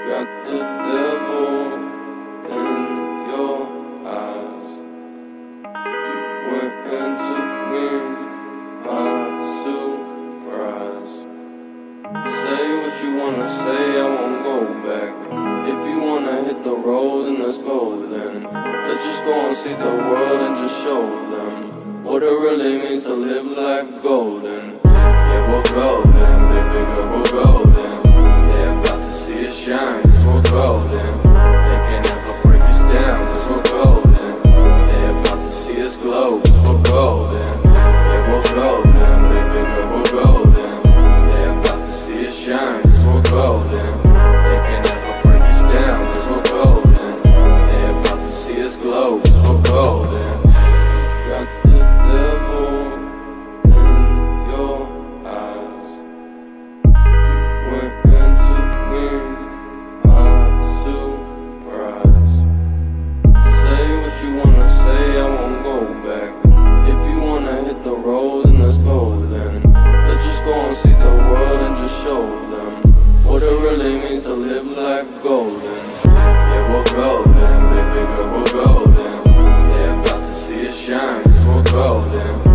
Got the devil in your eyes. You went and took me by surprise. Say what you wanna say, I won't go back. If you wanna hit the road, then let's go then. Let's just go and see the world and just show them what it really means to live life golden. Yeah, we're golden, baby girl, we're golden. They're about to see us shine, cause we're golden. They can't ever break us down, cause we're golden. They're about to see us glow, cause we're golden. Yeah, we're golden, baby girl, we're golden. They're about to see us shine, cause we're golden. They can't ever break us down, cause we're golden. They're about to see us glow, cause we're golden. Got the devil in your eyes. You went and took me by surprise. Say what you wanna say, I won't go back. If you wanna hit the road, then let's go then. Let's just go and see the world and just show them what it really means to live life golden. Yeah, we're golden, baby girl, we're golden. They're about to see us shine, cause we're golden.